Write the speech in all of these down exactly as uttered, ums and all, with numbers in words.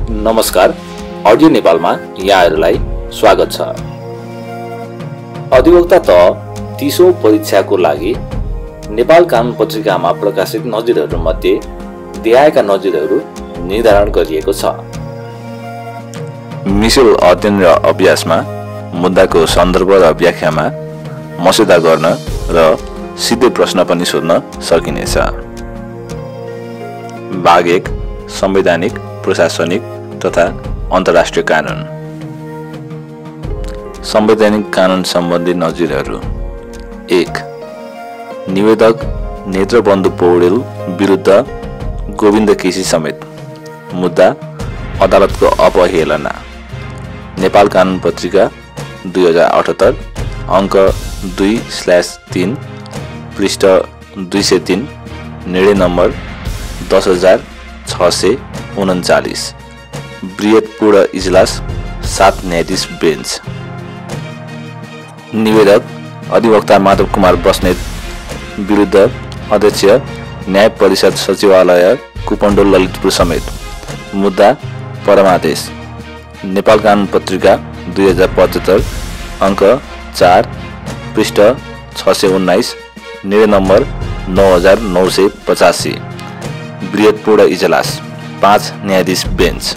नमस्कार, अडियो नेपालमा यहाँहरूलाई स्वागत छ। अधिवक्ता त तीसौं परीक्षाको लागि नेपाल कानुन पत्रिकामा प्रकाशित नजिरहरू मध्ये देहाएका नजिरहरू निर्धारण गरिएको छ। मिसेल अध्ययन र अभ्यासमा मुद्दाको सन्दर्भ र व्याख्यामा मस्यौदा गर्न र सिधै प्रश्न पनि सोध्न सकिनेछ। भाग एक, संवैधानिक, प्रशासनिक तथा अन्तर्राष्ट्रिय कानुन। संवैधानिक कानुन सम्बन्धी नजिरहरू। एक, निवेदक नेत्रबन्धु पौडेल विरुद्ध गोविन्द केसी समेत। मुद्दा अदालतको अपहेलना। नेपाल कानुन पत्रिका दुई हजार अठहत्तर अङ्क दुई स्ल्यास तीन पृष्ठ दुई सय तीन, निर्णय नम्बर दस हजार छ सय उन्चालिस। बृहत पूर्ण इजलास, सात न्यायाधीश बेन्च। निवेदक अधिवक्ता माधव कुमार बस्नेत विरुद्ध अध्यक्ष न्याय परिषद सचिवालय कुपण्डो ललितपुर समेत। मुद्दा परमादेश। नेपाल कानुन पत्रिका दुई हजार पचहत्तर अङ्क चार पृष्ठ छ सय उन्नाइस, निर्णय नम्बर नौ हजार नौ सय पचासी। बृहत पूर्ण इजलास, पाँच न्यायाधीश बेन्च।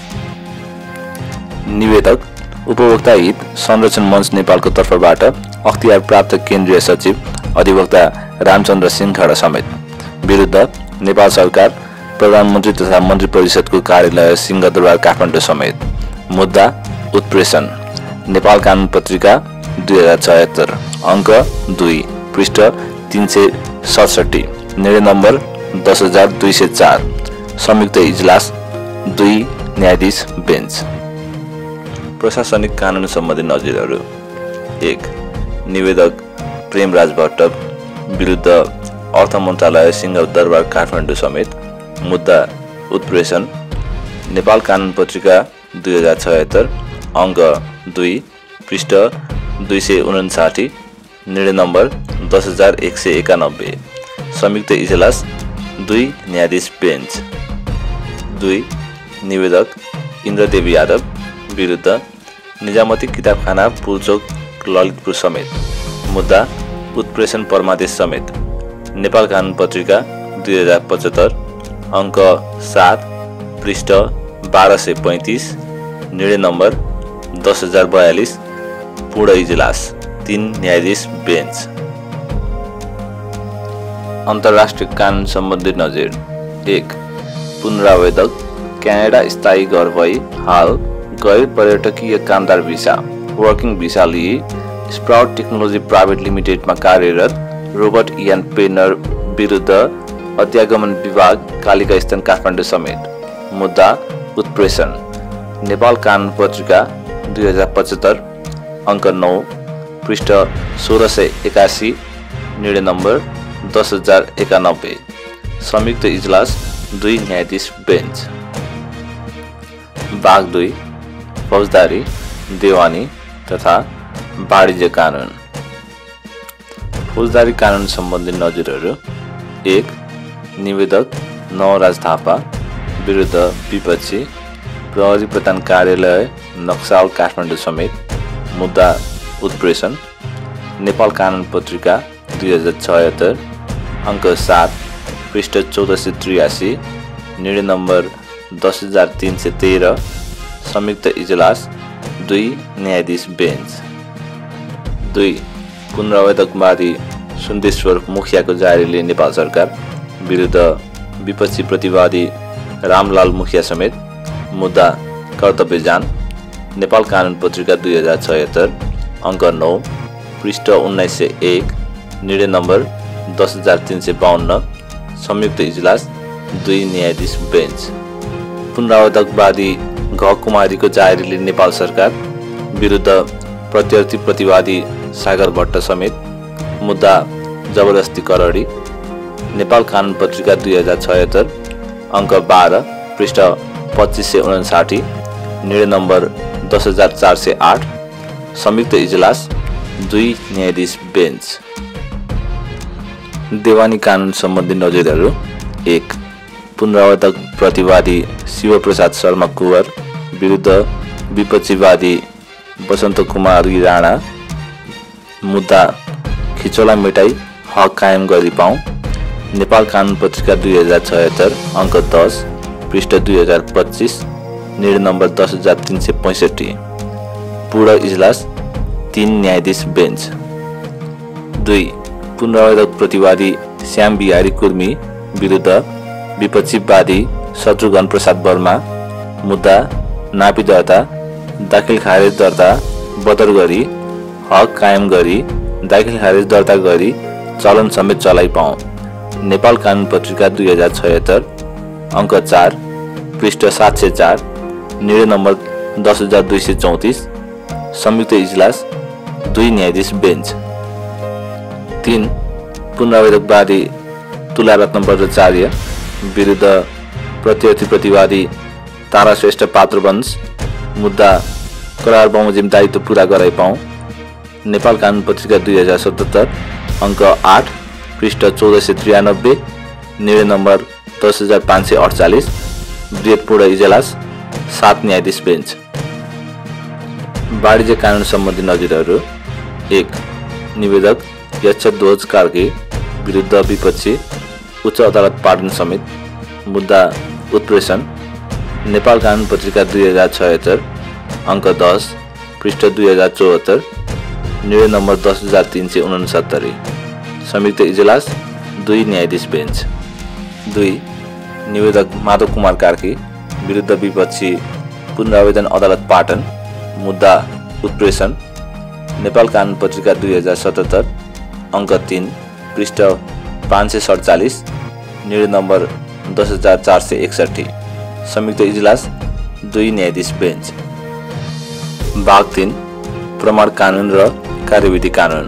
निवेदक उपभोक्ता हित संरक्षण मञ्च नेपालको तर्फबाट अख्तियार प्राप्त केन्द्रीय सचिव अधिवक्ता रामचन्द्र सिंह खडा समेत विरुद्ध नेपाल सरकार प्रधानमन्त्री तथा मन्त्री परिषदको कार्यालय सिंहदरबार काठमाडौँ समेत। मुद्दा उत्प्रेषण। नेपाल कानुन पत्रिका दुई हजार छयत्तर अङ्क दुई पृष्ठ तीन सय सडसठी, निर्णय नम्बर दस हजार दुई सय चार। संयुक्त इजलास, दुई न्यायाधीश बेन्च। प्रशासनिक कानुन सम्बन्धी नजिरहरू। एक, निवेदक प्रेमराज भट्ट विरुद्ध अर्थ मन्त्रालय सिंहदरबार काठमाडौँ समेत। मुद्दा उत्प्रेषण। नेपाल कानुन पत्रिका दुई हजार छयत्तर अङ्क दुई पृष्ठ दुई सय उन्साठी, निर्णय नम्बर दस हजार एक सय एकानब्बे। संयुक्त इजलास, दुई न्यायाधीश बेन्च। दुई, निवेदक इन्द्रदेवी यादव विरुद्ध निजामती किताबखाना पुलचोक ललितपुर समेत। मुद्दा उत्प्रेषण परमादेश समेत। नेपाल कानुन पत्रिका दुई हजार पचहत्तर अङ्क सात पृष्ठ बाह्र सय पैँतिस, निर्णय नम्बर दस हजार बयालिस। पूर्ण इजलास, तीन न्यायाधीश बेन्च। अन्तर्राष्ट्रिय कानुन सम्बन्धी नजिर। एक, पुनरावेदक क्यानाडा स्थायी घर भई हाल गैर पर्यटकीय कामदार भिसा वर्किङ भिसा लिई स्प्राउट टेक्नोलोजी प्राइभेट लिमिटेडमा कार्यरत रोबर्ट इयान पेनर विरुद्ध अध्यागमन विभाग कालिका स्थान काठमाडौँ समेत। मुद्दा उत्प्रेषण। नेपाल कानुन पत्रिका दुई हजार पचहत्तर अङ्क नौ पृष्ठ सोह्र सय एकासी, निर्णय नम्बर दस हजार एकानब्बे। संयुक्त इजलास, दुई न्यायाधीश बेन्च। भाग दुई, फौजदारी, देवानी तथा वाणिज्य कानुन। फौजदारी कानुन सम्बन्धी नजिरहरू। एक, निवेदक नवराज थापा विरुद्ध विपक्षी प्रहरी प्रधान कार्यालय नक्साल काठमाडौँ समेत। मुद्दा उत्प्रेषण। नेपाल कानुन पत्रिका दुई हजार छयत्तर अङ्क सात पृष्ठ चौध सय त्रियासी, निर्णय नम्बर दस हजार तिन सय तेह्र। संयुक्त इजलास, दुई न्यायाधीश बेन्च। दुई, पुनरावेदकवादी सुन्देश्वर मुखियाको जारीले नेपाल सरकार विरुद्ध विपक्षी प्रतिवादी रामलाल मुखिया समेत। मुद्दा कर्तव्य जान। नेपाल कानुन पत्रिका दुई हजार छयत्तर अङ्क नौ पृष्ठ उन्नाइस सय एक, निर्णय नम्बर दस हजार तिन सय बाहन्न। संयुक्त इजलास, दुई न्यायाधीश बेन्च। पुनरावेदकवादी घ कुमारीको जारीले नेपाल सरकार विरुद्ध प्रत्यर्थी प्रतिवादी सागर भट्ट समेत। मुद्दा जबरजस्ती करडी। नेपाल कानुन पत्रिका दुई हजार छयत्तर अङ्क बाह्र पृष्ठ पच्चिस सय उन्साठी, निर्णय नम्बर दस हजार चार सय आठ। संयुक्त इजलास, दुई न्यायाधीश बेन्च। देवानी कानुन सम्बन्धी नजिरहरू। एक, पुनरावर्तक प्रतिवादी शिवप्रसाद शर्मा कुँवर विरुद्ध विपक्षीवादी वसन्त कुमारी राणा। मुद्दा खिचोला मेटाई हक कायम गरी पाऊँ। नेपाल कानुन पत्रिका दुई हजार छयत्तर अङ्क दस पृष्ठ दुई हजार पच्चिस निर्णय नम्बर दस हजार तीन सय पैँसठी। पूर्ण इजलास तीन न्यायाधीश बेन्च। दुई पुनरावर्तक प्रतिवादी श्याम बिहारी कुर्मी विरुद्ध विपक्षीवादी शत्रुघ्न प्रसाद वर्मा। मुद्दा नापी दर्ता दाखिल खारेज दर्ता बदर गरी हक कायम गरी दाखिल खारेज दर्ता गरी चलन समेत चलाइ पाऊँ। नेपाल कानुन पत्रिका दुई हजार छयत्तर अङ्क चार पृष्ठ सात सय चार निर्णय नम्बर दस हजार दुई सय चौतिस। संयुक्त इजलास दुई न्यायाधीश बेन्च। तीन पुनरावर्तकवादी तुलारत्न भट्टाचार्य विरुद्ध प्रत्यर्थी प्रतिवादी ताराश्रेष्ठ पात्रवंश। मुद्दा करार बमोजिम दायित्व पूरा गराइ पाऊँ। नेपाल कानुन पत्रिका दुई हजार सतहत्तर अङ्क आठ पृष्ठ चौध सय त्रियानब्बे निर्णय नम्बर दस हजार पाँच सय अडचालिस। बृहत पूर्ण इजलास सात न्यायाधीश बेन्च। वाणिज्य कानुन सम्बन्धी नजिरहरू। एक निवेदक यक्षध्वज कार्की विरुद्ध विपक्षी उच्च अदालत पाटन समेत। मुद्दा उत्प्रेषण नेपाल कानुन पत्रिका दुई हजार छयत्तर अङ्क दस पृष्ठ दुई हजार चौहत्तर निर्णय नम्बर दस हजार तीन सय उनसत्तरी। संयुक्त इजलास दुई न्यायाधीश बेन्च। दुई निवेदक माधव कुमार कार्की विरुद्ध विपक्षी पुनरावेदन अदालत पाटन। मुद्दा उत्प्रेषण नेपाल कानुन पत्रिका दुई हजार सतहत्तर अङ्क तीन पृष्ठ पाँच सय सडचालिस निर्णय नम्बर दस हजार चार सय एकसठी। संयुक्त इजलास दुई न्यायाधीश बेन्च। भाग तीन प्रमाण कानुन र कार्यविधि कानुन।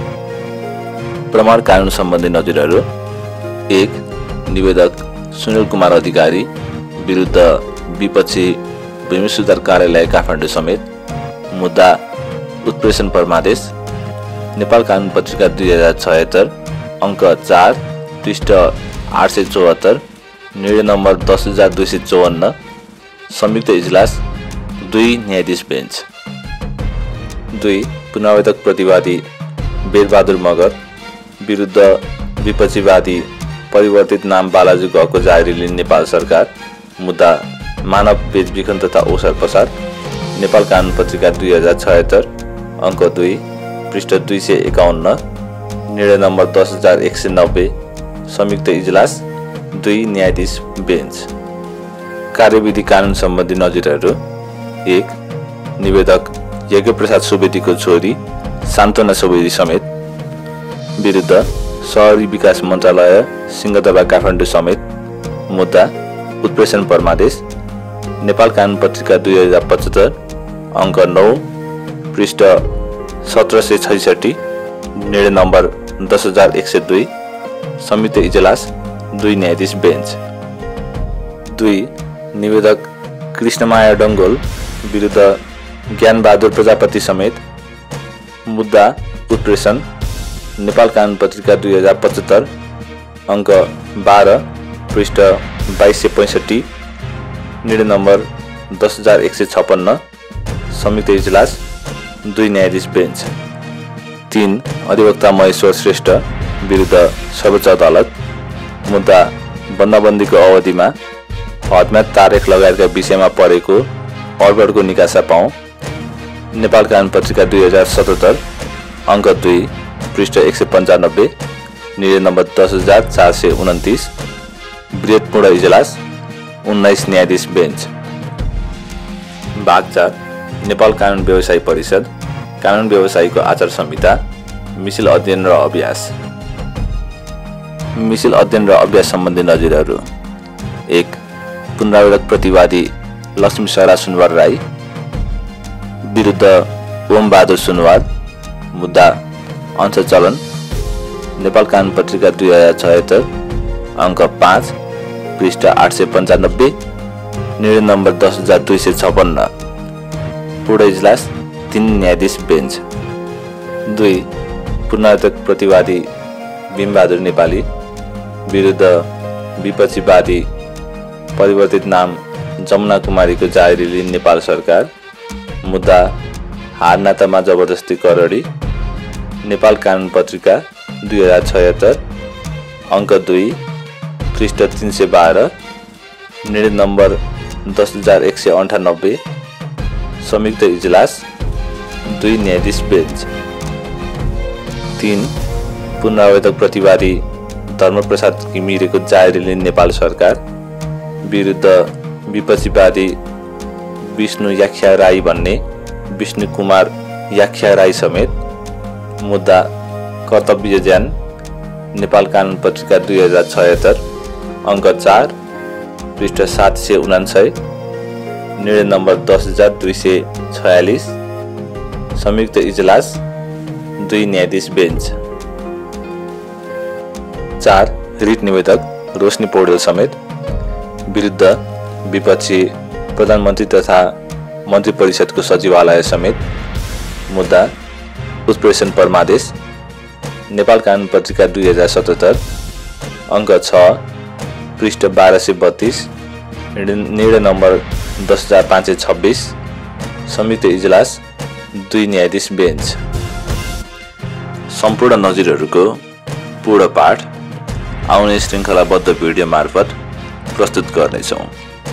प्रमाण कानुन सम्बन्धी नजिरहरू। एक निवेदक सुनिल कुमार अधिकारी विरुद्ध विपक्षी भूमि सुधार कार्यालय काठमाडौँ समेत। मुद्दा उत्प्रेषण परमादेश नेपाल कानुन पत्रिका दुई हजार छयत्तर अङ्क चार पृष्ठ आठ सय चौहत्तर निर्णय नम्बर दस हजार दुई सय चौवन्न। संयुक्त इजलास दुई न्यायाधीश बेन्च। दुई पुनरावर्तक प्रतिवादी वीरबहादुर मगर विरुद्ध विपक्षीवादी परिवर्तित नाम बालाजु गहको जारी लिने नेपाल सरकार। मुद्दा मानव बेचबिखन तथा ओसार पसार नेपाल कानुन पत्रिका दुई हजार छयत्तर अङ्क दुई पृष्ठ दुई सय एकाउन्न निर्णय नम्बर दस हजार एक सय नब्बे। संयुक्त इजलास दुई न्यायाधीश बेन्च। कार्यविधि कानुन सम्बन्धी नजिरहरू। एक निवेदक यज्ञ प्रसाद सुवेदीको छोरी सान्त्वना सुवेदी समेत विरुद्ध शहरी विकास मन्त्रालय सिंहदरबार काठमाडौँ समेत। मुद्दा उत्प्रेषण परमादेश नेपाल कानुन पत्रिका दुई हजार पचहत्तर अङ्क नौ पृष्ठ सत्र सय छैसठी निर्णय नम्बर दस हजार एक सय दुई। संयुक्त इजलास दुई न्यायाधीश बेन्च। दुई निवेदक कृष्णमाया डङ्गोल विरुद्ध ज्ञानबहादुर प्रजापति समेत। मुद्दा उत्प्रेषण नेपाल कानुन पत्रिका दुई हजार पचहत्तर अङ्क बाह्र पृष्ठ बाइस सय पैँसठी निर्णय नम्बर दस हजार एक सय छप्पन्न। संयुक्त इजलास दुई न्यायाधीश बेन्च। तीन अधिवक्ता महेश्वर श्रेष्ठ विरुद्ध सर्वोच्च अदालत। मुद्दा बन्दाबन्दीको अवधिमा हदम्याद तारिख लगायतका विषयमा परेको अडबडको निकासा पाऊँ। नेपाल कानुन पत्रिका दुई हजार सतहत्तर अङ्क दुई पृष्ठ एक सय पन्चानब्बे निर्णय नम्बर दस हजार चार सय उन्तिस। बृहत पूर्ण इजलास उन्नाइस न्यायाधीश बेन्च। भाग चार नेपाल कानुन व्यवसायी परिषद कानुन व्यवसायीको आचार संहिता मिसिल अध्ययन र अभ्यास। मिसिल अध्ययन र अभ्यास सम्बन्धी नजिरहरू। एक पुनरावर्तक प्रतिवादी लक्ष्मी सरा सुनवार राई विरुद्ध ओम बहादुर सुनवार। मुद्दा अंश चलन नेपाल कानुन पत्रिका दुई हजार छयत्तर अङ्क पाँच पृष्ठ आठ सय पन्चानब्बे निर्णय नम्बर दस हजार दुई सय छपन्न। पूर्ण इजलास तीन न्यायाधीश बेन्च। दुई पुनरावर्तक प्रतिवादी भीमबहादुर नेपाली विरुद्ध विपक्षीवादी परिवर्तित नाम जमुना कुमारीको जाहेरी लिने नेपाल सरकार। मुद्दा हार नातामा जबरजस्ती करडी। नेपाल कानुन पत्रिका दुई हजार छयत्तर अङ्क दुई पृष्ठ तीन सय बाह्र निर्णय नम्बर दस हजार एक सय अन्ठानब्बे संयुक्त इजलास दुई न्यायाधीश बेन्च। तीन पुनरावेदक प्रतिवादी धर्मप्रसाद घिमिरेको जाहेरी लिने नेपाल सरकार विरुद्ध विपक्षीवादी विष्णु याख्या राई भन्ने विष्णु कुमार याख्या राई समेत। मुद्दा कर्तव्य ज्यान नेपाल कानुन पत्रिका दुई हजार छयत्तर अङ्क चार पृष्ठ सात सय उनान्सय निर्णय नम्बर दस हजार दुई सय छयालिस संयुक्त इजलास दुई न्यायाधीश बेन्च। चार रिट निवेदक रोशनी पौडेल समेत विरुद्ध विपक्षी प्रधानमन्त्री तथा मन्त्री परिषदको सचिवालय समेत। मुद्दा उत्प्रेषण परमादेश नेपाल कानुन पत्रिका दुई हजार सतहत्तर अङ्क छ पृष्ठ बाह्र सय बत्तीस निर्णय नम्बर दस हजार पाँच सय छब्बिस संयुक्त इजलास दुई न्यायाधीश बेन्च। सम्पूर्ण नजिरहरूको पूर्ण पाठ आउने श्रृङ्खलाबद्ध भिडियो मार्फत प्रस्तुत गर्नेछौँ।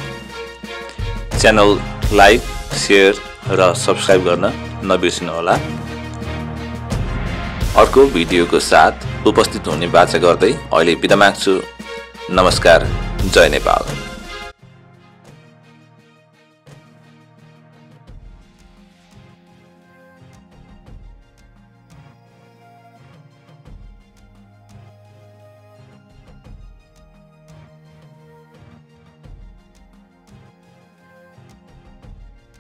च्यानल लाइक, सेयर र सब्स्क्राइब गर्न नबिर्सनुहोला। अर्को भिडियोको साथ उपस्थित हुने बाचा गर्दै अहिले बिदा माग्छु। नमस्कार। जय नेपाल।